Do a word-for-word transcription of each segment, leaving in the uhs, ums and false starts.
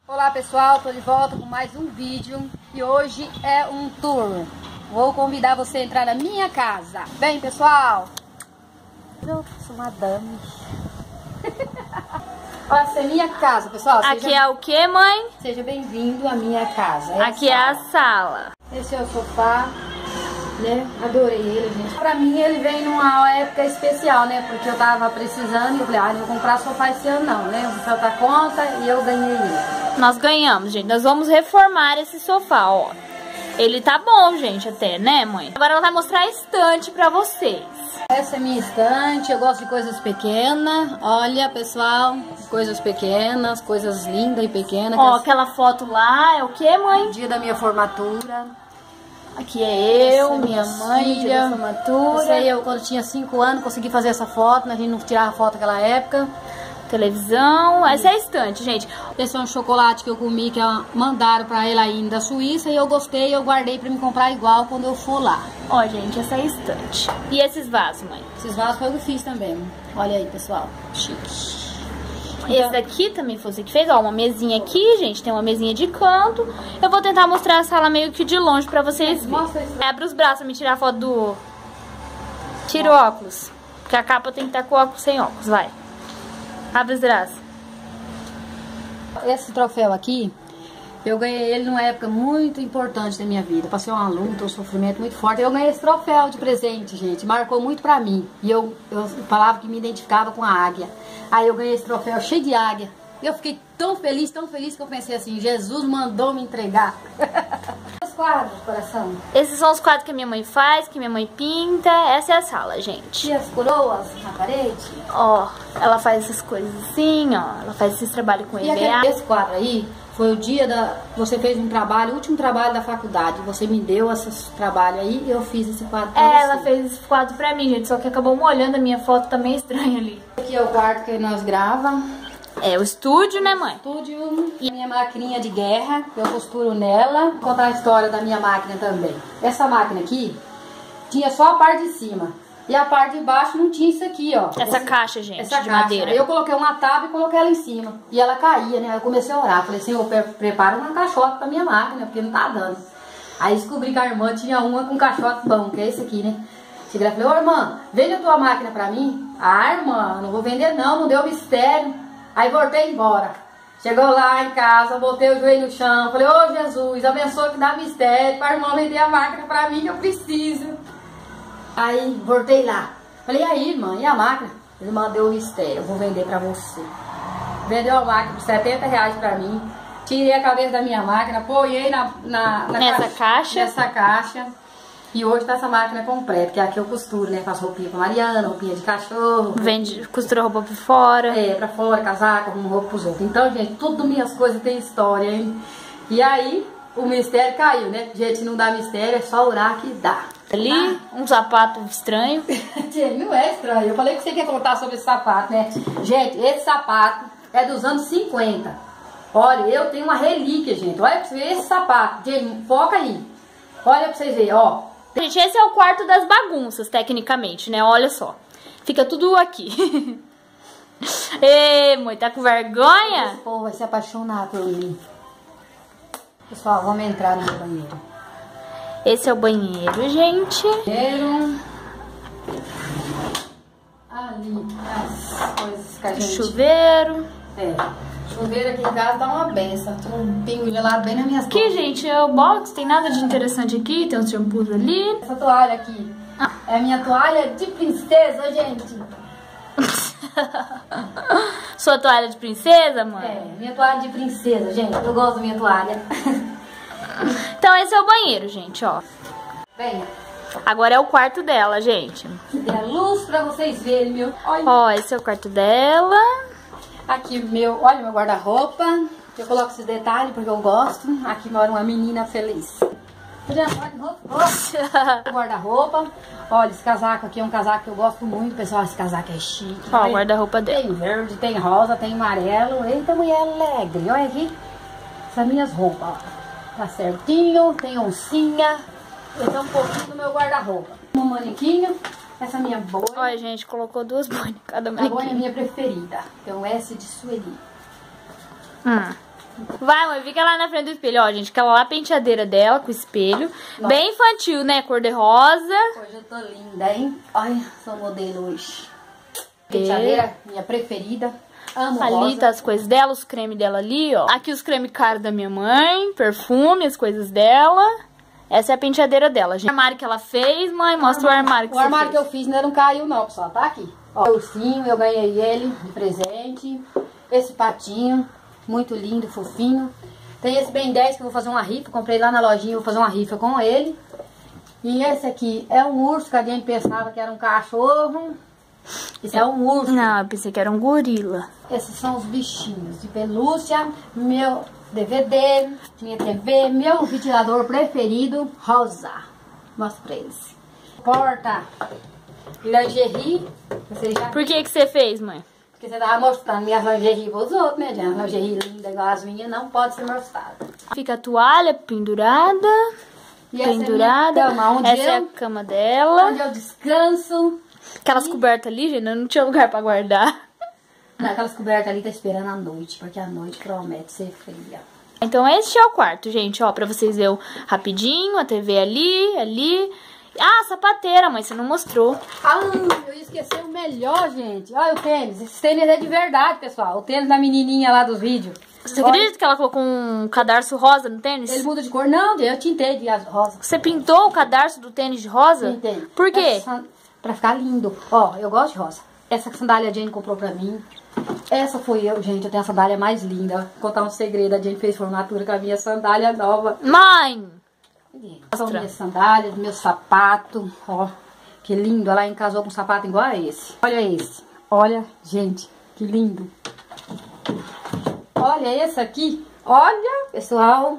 Olá pessoal, tô de volta com mais um vídeo e hoje é um tour. Vou convidar você a entrar na minha casa. Bem pessoal, eu sou madame. Olha, essa é minha casa, pessoal. Aqui seja... é o que, mãe? Seja bem-vindo à minha casa. É Aqui a é a sala. Esse é o sofá, né? Adorei ele, gente. Pra mim ele vem numa época especial, né? Porque eu tava precisando e eu falei, ah, não vou comprar sofá esse ano não, né? Eu vou soltar conta e eu ganhei ele. Nós ganhamos, gente. Nós vamos reformar esse sofá, ó. Ele tá bom, gente, até, né, mãe? Agora ela vai mostrar a estante pra vocês. Essa é minha estante, eu gosto de coisas pequenas. Olha, pessoal, coisas pequenas, coisas lindas e pequenas. Ó, aquela foto lá é o que, mãe? Dia da minha formatura. Aqui é eu, essa minha mãe, filha. dia da formatura. Isso aí, eu quando tinha cinco anos consegui fazer essa foto, né? A gente não tirava foto naquela época. Televisão, essa é a estante, gente. Esse é um chocolate que eu comi, que mandaram pra ela ainda da Suíça, e eu gostei, eu guardei pra me comprar igual quando eu for lá. Ó, gente, essa é a estante. E esses vasos, mãe? Esses vasos foi eu que fiz também. Olha aí, pessoal. Chique. Esse daqui também foi você que fez, ó, uma mesinha aqui, gente, tem uma mesinha de canto. Eu vou tentar mostrar a sala meio que de longe pra vocês verem. Abre os braços pra me tirar a foto do... Tira o óculos, porque a capa tem que estar com o óculos sem óculos, vai. Abre os braços. Esse troféu aqui, eu ganhei ele numa época muito importante da minha vida. Passei uma luta, um sofrimento muito forte. Eu ganhei esse troféu de presente, gente. Marcou muito pra mim. E eu, eu falava que me identificava com a águia. Aí eu ganhei esse troféu cheio de águia. E eu fiquei tão feliz, tão feliz que eu pensei assim, Jesus mandou me entregar. Os quadros, coração. Esses são os quadros que a minha mãe faz, que minha mãe pinta. Essa é a sala, gente. E as coroas na parede? Ó, ela faz essas coisas assim, ó. Ela faz esses trabalhos com E E B A. esse quadro aí foi o dia da... Você fez um trabalho, o último trabalho da faculdade. Você me deu esses trabalhos aí e eu fiz esse quadro pra É, você. ela fez esse quadro pra mim, gente. Só que acabou molhando a minha foto, tá meio estranha ali. Aqui é o quarto que nós gravamos. É o estúdio, né, mãe? Estúdio e a minha maquininha de guerra, eu costuro nela. Vou contar a história da minha máquina também. Essa máquina aqui tinha só a parte de cima e a parte de baixo não tinha isso aqui, ó. Essa Você... caixa, gente, essa de caixa. madeira. Aí eu coloquei uma tábua e coloquei ela em cima e ela caía, né? Aí eu comecei a orar, falei assim, eu preparo uma caixote pra minha máquina, porque não tá dando. Aí descobri que a irmã tinha uma com caixote bom, que é esse aqui, né? Cheguei lá e falei, ô irmã, vende a tua máquina pra mim? Ah, irmã, não vou vender não, não deu mistério. Aí voltei embora. Chegou lá em casa, botei o joelho no chão. Falei, ô oh, Jesus, abençoa que dá mistério para a irmã vender a máquina para mim que eu preciso. Aí voltei lá. Falei, e aí irmã, e a máquina? A irmã deu o mistério, eu vou vender para você. Vendeu a máquina por setenta reais para mim. Tirei a cabeça da minha máquina, apoiei na, na, na Nessa caixa, caixa. Nessa caixa. E hoje tá essa máquina completa, que é a que eu costuro, né? Faço roupinha pra Mariana, roupinha de cachorro. Vende, costura roupa por fora. É, pra fora, casaco, arrumo roupa pros outros. Então, gente, tudo minhas coisas tem história, hein? E aí, o mistério caiu, né? Gente, não dá mistério, é só orar que dá. Ali, Ah. um sapato estranho. Gente, não é estranho. Eu falei que você quer contar sobre esse sapato, né? Gente, esse sapato é dos anos cinquenta. Olha, eu tenho uma relíquia, gente. Olha pra você ver esse sapato. Gente, foca aí. Olha pra vocês verem, ó. Gente, esse é o quarto das bagunças, tecnicamente, né? Olha só. Fica tudo aqui. Ê, mãe, tá com vergonha? Esse povo vai se apaixonar por mim. Pessoal, vamos entrar no meu banheiro. Esse é o banheiro, gente. Banheiro. Ali, as coisas que a gente... Chuveiro. É. Chuveiro aqui em casa dá uma benção. Tem um pingo gelado bem nas minhas Aqui, mãos. gente, é o box. Tem nada de interessante aqui. Tem uns shampoos ali. Essa toalha aqui é a minha toalha de princesa, gente. Sua toalha de princesa, mãe? É, minha toalha de princesa, gente. Eu gosto da minha toalha. Então esse é o banheiro, gente, ó. Venha. Agora é o quarto dela, gente. Dê a luz pra vocês verem, meu. Olha. Ó, esse é o quarto dela. Aqui meu, olha meu guarda-roupa. Eu coloco esses detalhes porque eu gosto. Aqui mora uma menina feliz. Guarda-roupa. Olha, esse casaco aqui é um casaco que eu gosto muito. Pessoal, esse casaco é chique. Ó, o guarda-roupa dela. Tem verde, tem rosa, tem amarelo. Eita, mulher alegre. Olha aqui. Essas minhas roupas, ó. Tá certinho, tem oncinha. Esse é um pouquinho do meu guarda-roupa. Um manequinho. Essa minha boia. Olha, gente, colocou duas boias em cada A boia é manequim. minha preferida. Tem um S de Sueli. Hum. Vai, mãe, fica lá na frente do espelho, ó, gente. Aquela lá a penteadeira dela com o espelho. Nossa. Bem infantil, né? Cor de rosa. Hoje eu tô linda, hein? Olha, sou modelo hoje. Penteadeira, minha preferida. Amo ali rosa. Tá as coisas dela, os cremes dela ali, ó. Aqui os cremes caros da minha mãe, perfume, as coisas dela. Essa é a penteadeira dela, gente. O armário que ela fez, mãe, mostra o armário que o você armário fez. que eu fiz ainda não caiu não, pessoal, tá aqui. Ó, o ursinho, eu ganhei ele de presente. Esse patinho, muito lindo, fofinho. Tem esse Ben dez que eu vou fazer uma rifa, comprei lá na lojinha, vou fazer uma rifa com ele. E esse aqui é um urso, que a gente pensava que era um cachorro. Esse é um urso. Não, eu pensei que era um gorila. Esses são os bichinhos de pelúcia, meu D V D, minha T V, meu ventilador preferido, rosa. Mostra pra eles. Porta, lingerie. Você já... Por que que você fez, mãe? Porque você tava mostrando minhas lingerie pros outros, né? Minha lingerie linda igual as minhas não pode ser mostrada. Fica a toalha pendurada. E pendurada. Essa é, cama, onde essa eu, é a cama dela. Onde eu descanso. Aquelas e... cobertas ali, gente, não tinha lugar pra guardar. Não, aquelas cobertas ali tá esperando a noite, porque a noite promete ser fria. Então este é o quarto, gente, ó, pra vocês verem rapidinho, a T V ali, ali. Ah, sapateira, mãe, você não mostrou. Ah, eu ia esquecer o melhor, gente. Olha o tênis, esse tênis é de verdade, pessoal. O tênis da menininha lá dos vídeos. Você Olha. acredita que ela colocou um cadarço rosa no tênis? Ele muda de cor? Não, eu tintei de rosa. Você pintou o cadarço do tênis de rosa? Pintei. Por quê? Essa, pra ficar lindo. Ó, eu gosto de rosa. Essa sandália a Jane comprou pra mim. Essa foi eu, gente. Eu tenho a sandália mais linda. Vou contar um segredo. A Jane fez formatura com a minha sandália nova. Mãe! São minhas sandálias, meu sapato. Ó, que lindo. Ela casou com um sapato igual a esse. Olha esse. Olha, gente, que lindo. Olha esse aqui. Olha, pessoal.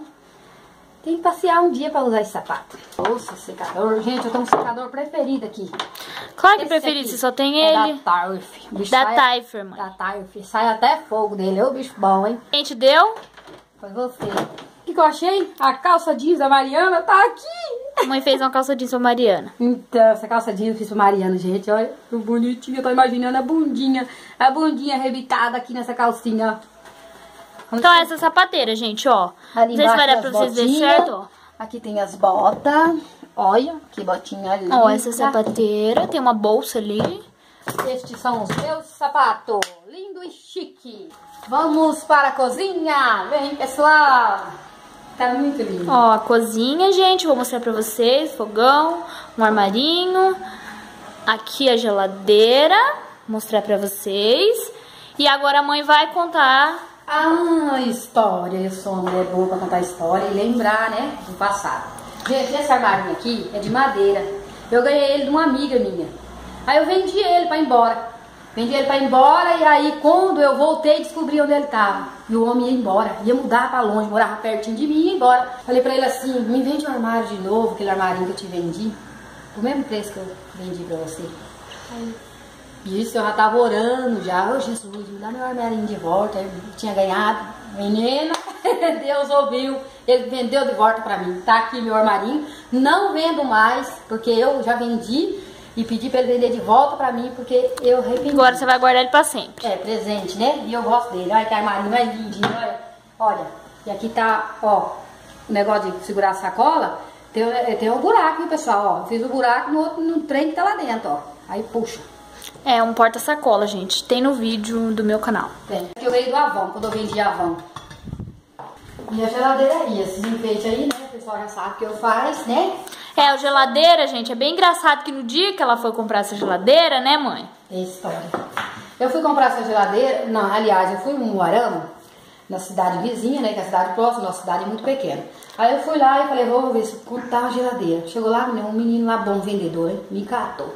Tem que passear um dia pra usar esse sapato. Nossa, secador. Gente, eu tenho um secador preferido aqui. Claro que preferido, você só tem é ele. Da Tarf. Da Taifer, mãe. Da Tarf. Sai até fogo dele. É o bicho bom, hein? Quem te deu? Foi você. O que, que eu achei? A calça jeans da Mariana tá aqui. A mãe fez uma calça jeans pra Mariana. Então, essa calça jeans eu fiz pra Mariana, gente. Olha, que bonitinha. Eu tô imaginando a bundinha. A bundinha arrebitada aqui nessa calcinha, ó. Então essa sapateira, gente, ó. Ali não sei se vai dar pra vocês verem certo, ó. Aqui tem as botas. Olha, que botinha linda. Ó, essa sapateira. Tem uma bolsa ali. Estes são os meus sapatos. Lindo e chique. Vamos para a cozinha. Vem, pessoal. Tá muito lindo. Ó, a cozinha, gente. Vou mostrar pra vocês. Fogão, um armarinho. Aqui a geladeira. Vou mostrar pra vocês. E agora a mãe vai contar... Ah, história. Eu sou uma mulher boa pra contar história e lembrar, né, do passado. Gente, esse armário aqui é de madeira. Eu ganhei ele de uma amiga minha. Aí eu vendi ele pra ir embora. Vendi ele pra ir embora e aí quando eu voltei descobri onde ele tava. E o homem ia embora, ia mudar pra longe, morava pertinho de mim e ia embora. Falei pra ele assim, me vende um armário de novo, aquele armarinho que eu te vendi. O mesmo preço que eu vendi pra você. Aí... Isso, eu já tava orando já. Ô Jesus, me dá meu armarinho de volta. Eu tinha ganhado. Menina, Deus ouviu. Ele vendeu de volta pra mim. Tá aqui meu armarinho. Não vendo mais, porque eu já vendi. E pedi pra ele vender de volta pra mim, porque eu arrependi. Agora você vai guardar ele pra sempre. É, presente, né? E eu gosto dele. Olha que armarinho mais lindinho, olha. Olha, e aqui tá, ó, o negócio de segurar a sacola. Tem, tem um buraco, hein, pessoal, ó. Fiz o um buraco no, outro, no trem que tá lá dentro, ó. Aí puxa. É um porta-sacola, gente. Tem no vídeo do meu canal. Tem. Eu veio do Avon, quando eu vendi Avon. E a geladeira aí, esses enfeites aí, né? O pessoal já sabe o que eu faço, né? É, a geladeira, gente, é bem engraçado que no dia que ela foi comprar essa geladeira, né, mãe? É história. Eu fui comprar essa geladeira, não, aliás, eu fui em Umuarama, na cidade vizinha, né? Que é a cidade próxima, nossa cidade é muito pequena. Aí eu fui lá e falei, vou ver se quanto tá uma geladeira. Chegou lá, um menino lá, bom vendedor, me encatou.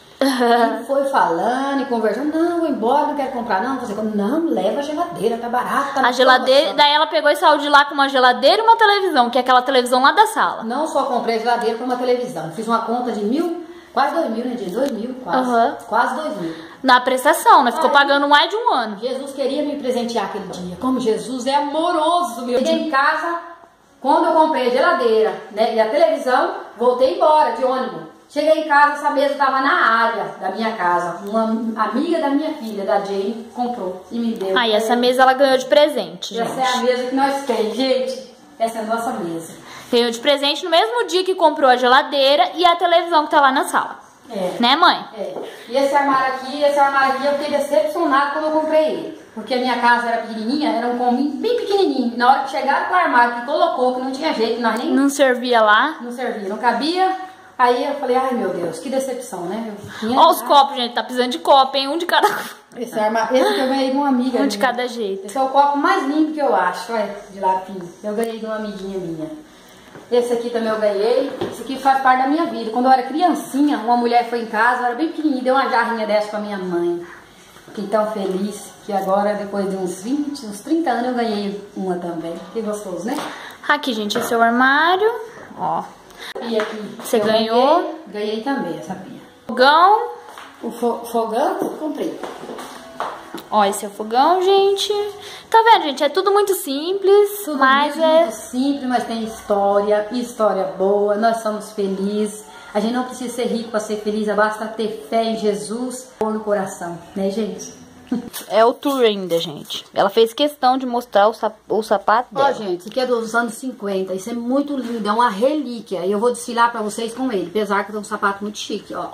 E foi falando e conversando, não, vou embora, não quero comprar, não. Você não, leva a geladeira, tá barata. Tá a geladeira, daí ela pegou e saiu de lá com uma geladeira e uma televisão, que é aquela televisão lá da sala. Não só comprei a geladeira para uma televisão, fiz uma conta de mil, quase dois mil, né, de dois mil, quase, uhum. quase dois mil. Na prestação, né, ficou Ai, pagando mais de um ano. Jesus queria me presentear aquele dia, como Jesus é amoroso, meu. Cheguei em casa, quando eu comprei a geladeira, né, e a televisão, voltei embora de ônibus. Cheguei em casa, essa mesa tava na área da minha casa. Uma amiga da minha filha, da Jane, comprou e me deu. Ah, e essa mesa ela ganhou de presente, gente. Essa é a mesa que nós temos, gente. Essa é a nossa mesa. Ganhou de presente no mesmo dia que comprou a geladeira e a televisão que tá lá na sala. É. Né, mãe? É. E esse armário aqui, esse armário aqui eu fiquei decepcionado quando eu comprei ele. Porque a minha casa era pequenininha, era um cômodo bem pequenininho. Na hora que chegaram com o armário que colocou, que não tinha jeito, nós nem... Não servia lá. Não servia, não cabia. Aí eu falei, ai meu Deus, que decepção, né? Olha os copos, gente, tá precisando de copo, hein? Um de cada... Esse, armário, esse que eu ganhei de uma amiga Um de minha. cada jeito. Esse é o copo mais lindo que eu acho, olha, de lapinho. Eu ganhei de uma amiguinha minha. Esse aqui também eu ganhei. Esse aqui faz parte da minha vida. Quando eu era criancinha, uma mulher foi em casa, eu era bem pequenininha, deu uma jarrinha dessa pra minha mãe. Fiquei tão feliz que agora, depois de uns vinte, uns trinta anos, eu ganhei uma também. Que gostoso, né? Aqui, gente, esse é o armário. Ó. E aqui. Você ganhou? Ganhei, ganhei também essa pia. Fogão. O fo fogão, comprei. Ó, esse é o fogão, gente. Tá vendo, gente? É tudo muito simples, Tudo mas muito, é... muito simples, mas tem história, história boa. Nós somos felizes. A gente não precisa ser rico para ser feliz, basta ter fé em Jesus, pôr no coração, né, gente? É o tour ainda, gente. Ela fez questão de mostrar o, sap o sapato dela. Ó, gente, isso aqui é dos anos cinquenta. Isso é muito lindo, é uma relíquia. E eu vou desfilar pra vocês com ele, apesar que é um sapato muito chique, ó.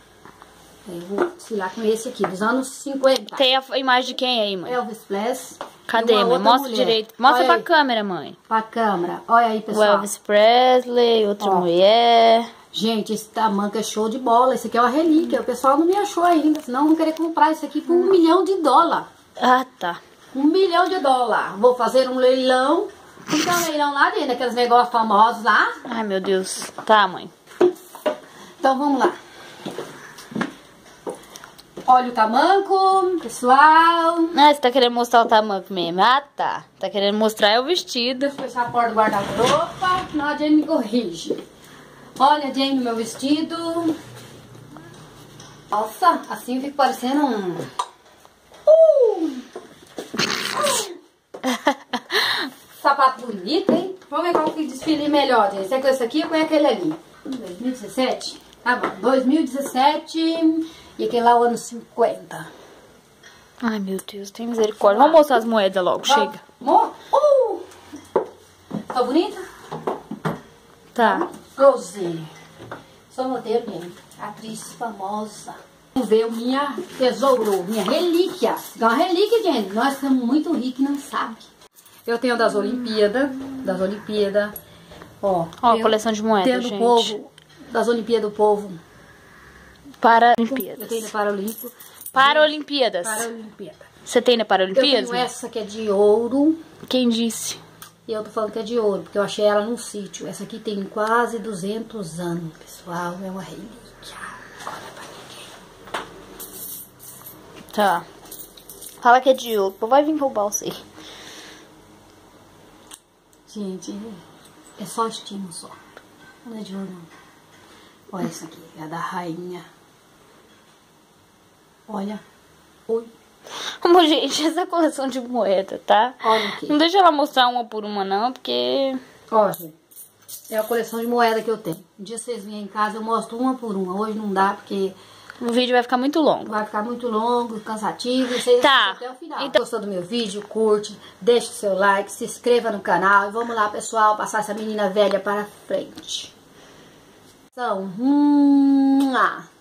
Eu vou desfilar com esse aqui, dos anos cinquenta. Tem a imagem de quem aí, mãe? Elvis Presley. Cadê, mãe? Mostra mulher. direito. Mostra Olha pra aí. câmera, mãe. Pra câmera. Olha aí, O pessoal. Elvis Presley, outra Ó. mulher. Gente, esse tamanco é show de bola. Esse aqui é uma relíquia. O pessoal não me achou ainda. Senão vão querer comprar isso aqui por um milhão de dólares. Ah, tá. Um milhão de dólares. Vou fazer um leilão. Então, um leilão lá dentro, aqueles negócios famosos lá. Ai, meu Deus. Tá, mãe. Então, vamos lá. Olha o tamanco, pessoal. Ah, você tá querendo mostrar o tamanco mesmo. Ah, tá. Tá querendo mostrar é o vestido. Deixa eu fechar a porta do guarda-roupa. Senão a Jane me corrige. Olha, Jane, meu vestido. Nossa, assim fica parecendo um... Uh! Sapato bonito, hein? Vamos ver qual que desfile melhor, gente. Se é com esse aqui ou com aquele ali. dois mil e dezessete? Tá bom. dois mil e dezessete e aquele lá o ano cinquenta. Ai, meu Deus, tem misericórdia. Vamos mostrar as moedas logo, chega. Amor? Uh! Tá bonita? Tá. Rose. Sou modelo, gente. Atriz famosa. Vamos ver o minha tesouro, minha relíquia. É uma relíquia, gente. Nós somos muito ricos e não sabe. Eu tenho das Olimpíadas. Das Olimpíadas. Ó, Ó, tenho, coleção de moedas, tenho do gente. povo. Das Olimpíadas do povo. Para Eu tenho Olimpíadas. da Paralímpico. Para Olimpíadas. Paralimpíada. Você tem na Eu Paralimpíadas? tenho essa que é de ouro. Quem disse? E eu tô falando que é de ouro, porque eu achei ela num sítio. Essa aqui tem quase duzentos anos, pessoal. É uma relíquia. Olha pra ninguém. Tá. Fala que é de ouro, vai vir roubar você. Gente, é só estímulo só. Não é de ouro, não. Olha essa aqui, é a da rainha. Olha. Oi. Como, gente, essa coleção de moeda, tá? Olha aqui. Não deixa ela mostrar uma por uma, não, porque... Olha, gente. É a coleção de moeda que eu tenho. Um dia vocês vêm em casa, eu mostro uma por uma. Hoje não dá, porque o vídeo vai ficar muito longo. vai ficar muito longo, cansativo. E vocês Tá. assistem até o final. Então- Gostou do meu vídeo? Curte, deixe o seu like, se inscreva no canal. E vamos lá, pessoal, passar essa menina velha para frente. Então, hum, ah.